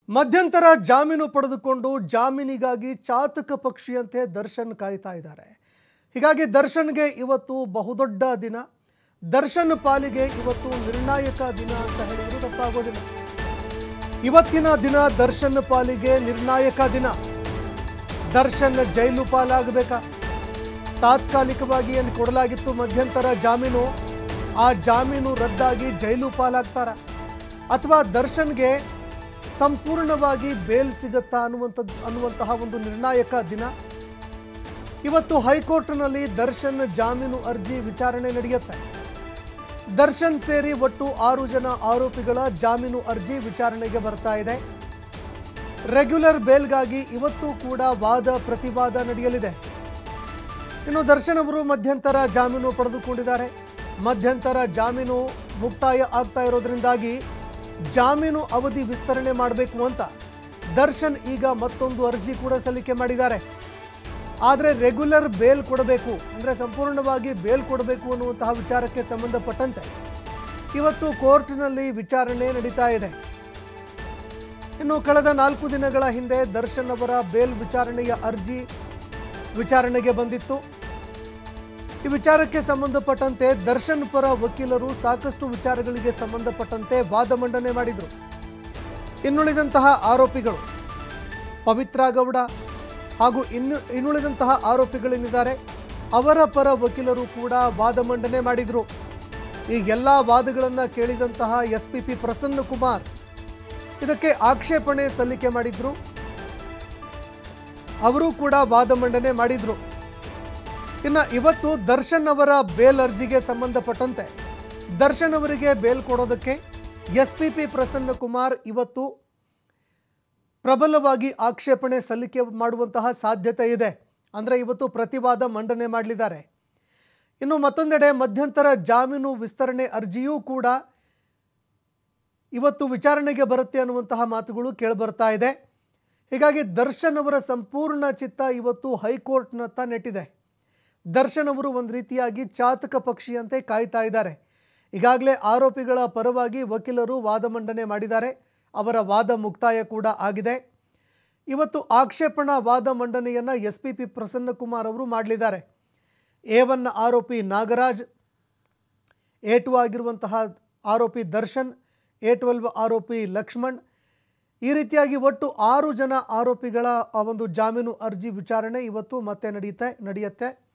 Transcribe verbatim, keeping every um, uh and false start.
ಮಧ್ಯಂತರ ಜಾಮೀನು ಪಡೆದುಕೊಂಡು ಜಾಮೀನಿಗಾಗಿ ಚಾತಕ ಪಕ್ಷಿಯಂತೆ ದರ್ಶನ್ ಕಾಯ್ತಾ ಇದ್ದಾರೆ. ಹೀಗಾಗಿ ದರ್ಶನ್ಗೆ ಇವತ್ತು ಬಹುದೊಡ್ಡ ದಿನ, ದರ್ಶನ್ ಪಾಲಿಗೆ ಇವತ್ತು ನಿರ್ಣಾಯಕ ದಿನ ಅಂತ ಹೇಳಿದ್ರು ತಪ್ಪಾಗೋದಿಲ್ಲ. ಇವತ್ತಿನ ದಿನ ದರ್ಶನ್ ಪಾಲಿಗೆ ನಿರ್ಣಾಯಕ ದಿನ. ದರ್ಶನ್ ಜೈಲು ಪಾಲಾಗಬೇಕಾ? ತಾತ್ಕಾಲಿಕವಾಗಿ ಏನು ಕೊಡಲಾಗಿತ್ತು ಮಧ್ಯಂತರ ಜಾಮೀನು, ಆ ಜಾಮೀನು ರದ್ದಾಗಿ ಜೈಲು ಪಾಲಾಗ್ತಾರ ಅಥವಾ ದರ್ಶನ್ಗೆ ಸಂಪೂರ್ಣವಾಗಿ ಬೇಲ್ ಸಿಗುತ್ತಾ ಅನ್ನುವಂಥದ್ದು ಅನ್ನುವಂತಹ ಒಂದು ನಿರ್ಣಾಯಕ ದಿನ. ಇವತ್ತು ಹೈಕೋರ್ಟ್ನಲ್ಲಿ ದರ್ಶನ್ ಜಾಮೀನು ಅರ್ಜಿ ವಿಚಾರಣೆ ನಡೆಯುತ್ತೆ. ದರ್ಶನ್ ಸೇರಿ ಒಟ್ಟು ಆರು ಜನ ಆರೋಪಿಗಳ ಜಾಮೀನು ಅರ್ಜಿ ವಿಚಾರಣೆಗೆ ಬರ್ತಾ ಇದೆ. ರೆಗ್ಯುಲರ್ ಬೇಲ್ಗಾಗಿ ಇವತ್ತು ಕೂಡ ವಾದ ಪ್ರತಿವಾದ ನಡೆಯಲಿದೆ. ಇನ್ನು ದರ್ಶನ್ ಅವರು ಮಧ್ಯಂತರ ಜಾಮೀನು ಪಡೆದುಕೊಂಡಿದ್ದಾರೆ. ಮಧ್ಯಂತರ ಜಾಮೀನು ಮುಕ್ತಾಯ ಆಗ್ತಾ ಇರೋದ್ರಿಂದಾಗಿ ಜಾಮೀನು ಅವಧಿ ವಿಸ್ತರಣೆ ಮಾಡಬೇಕು ಅಂತ ದರ್ಶನ್ ಈಗ ಮತ್ತೊಂದು ಅರ್ಜಿ ಕೂಡ ಸಲ್ಲಿಕೆ ಮಾಡಿದ್ದಾರೆ. ಆದರೆ ರೆಗ್ಯುಲರ್ ಬೇಲ್ ಕೊಡಬೇಕು, ಅಂದರೆ ಸಂಪೂರ್ಣವಾಗಿ ಬೇಲ್ ಕೊಡಬೇಕು ಅನ್ನುವಂತಹ ವಿಚಾರಕ್ಕೆ ಸಂಬಂಧಪಟ್ಟಂತೆ ಇವತ್ತು ಕೋರ್ಟ್ನಲ್ಲಿ ವಿಚಾರಣೆ ನಡೀತಾ ಇದೆ. ಇನ್ನು ಕಳೆದ ನಾಲ್ಕು ದಿನಗಳ ಹಿಂದೆ ದರ್ಶನ್ ಅವರ ಬೇಲ್ ವಿಚಾರಣೆಯ ಅರ್ಜಿ ವಿಚಾರಣೆಗೆ ಬಂದಿತ್ತು. ಈ ವಿಚಾರಕ್ಕೆ ಸಂಬಂಧಪಟ್ಟಂತೆ ದರ್ಶನ್ ಪರ ವಕೀಲರು ಸಾಕಷ್ಟು ವಿಚಾರಗಳಿಗೆ ಸಂಬಂಧಪಟ್ಟಂತೆ ವಾದ ಮಂಡನೆ ಮಾಡಿದರು. ಇನ್ನುಳಿದಂತಹ ಆರೋಪಿಗಳು ಪವಿತ್ರ ಗೌಡ ಹಾಗೂ ಇನ್ನು ಇನ್ನುಳಿದಂತಹ ಆರೋಪಿಗಳೇನಿದ್ದಾರೆ ಅವರ ಪರ ವಕೀಲರು ಕೂಡ ವಾದ ಮಂಡನೆ ಮಾಡಿದರು. ಈ ಎಲ್ಲ ವಾದಗಳನ್ನು ಕೇಳಿದಂತಹ S P P Prasanna Kumar ಇದಕ್ಕೆ ಆಕ್ಷೇಪಣೆ ಸಲ್ಲಿಕೆ ಮಾಡಿದ್ರು. ಅವರು ಕೂಡ ವಾದ ಮಂಡನೆ ಮಾಡಿದ್ರು. ಇನ್ನು ಇವತ್ತು ದರ್ಶನ್ ಅವರ ಬೇಲ್ ಅರ್ಜಿಗೆ ಸಂಬಂಧಪಟ್ಟಂತೆ ದರ್ಶನ್ ಅವರಿಗೆ ಬೇಲ್ ಕೊಡೋದಕ್ಕೆ S P P Prasanna Kumar ಇವತ್ತು ಪ್ರಬಲವಾಗಿ ಆಕ್ಷೇಪಣೆ ಸಲ್ಲಿಕೆ ಮಾಡುವಂತಹ ಸಾಧ್ಯತೆ ಇದೆ. ಅಂದರೆ ಇವತ್ತು ಪ್ರತಿವಾದ ಮಂಡನೆ ಮಾಡಲಿದ್ದಾರೆ. ಇನ್ನು ಮತ್ತೊಂದೆಡೆ ಮಧ್ಯಂತರ ಜಾಮೀನು ವಿಸ್ತರಣೆ ಅರ್ಜಿಯೂ ಕೂಡ ಇವತ್ತು ವಿಚಾರಣೆಗೆ ಬರುತ್ತೆ ಅನ್ನುವಂತಹ ಮಾತುಗಳು ಕೇಳಿಬರ್ತಾ ಇದೆ. ಹೀಗಾಗಿ ದರ್ಶನ್ ಅವರ ಸಂಪೂರ್ಣ ಚಿತ್ತ ಇವತ್ತು ಹೈಕೋರ್ಟ್ನತ್ತ ನೆಟ್ಟಿದೆ. ದರ್ಶನ್ ಅವರು ಒಂದು ರೀತಿಯಾಗಿ ಚಾತಕ ಪಕ್ಷಿಯಂತೆ ಕಾಯ್ತಾ ಇದ್ದಾರೆ. ಈಗಾಗಲೇ ಆರೋಪಿಗಳ ಪರವಾಗಿ ವಕೀಲರು ವಾದ ಮಂಡನೆ ಮಾಡಿದ್ದಾರೆ. ಅವರ ವಾದ ಮುಕ್ತಾಯ ಕೂಡ ಆಗಿದೆ. ಇವತ್ತು ಆಕ್ಷೇಪಣಾ ವಾದ ಮಂಡನೆಯನ್ನು S P P Prasanna Kumar ಅವರು ಮಾಡಲಿದ್ದಾರೆ. ಎ ಒನ್ ಆರೋಪಿ ನಾಗರಾಜ್, ಎ ಟು ಆಗಿರುವಂತಹ ಆರೋಪಿ ದರ್ಶನ್, ಎ ಟ್ವೆಲ್ವ್ ಆರೋಪಿ ಲಕ್ಷ್ಮಣ್, ಈ ರೀತಿಯಾಗಿ ಒಟ್ಟು ಆರು ಜನ ಆರೋಪಿಗಳ ಆ ಒಂದು ಜಾಮೀನು ಅರ್ಜಿ ವಿಚಾರಣೆ ಇವತ್ತು ಮತ್ತೆ ನಡೆಯುತ್ತೆ ನಡೆಯುತ್ತೆ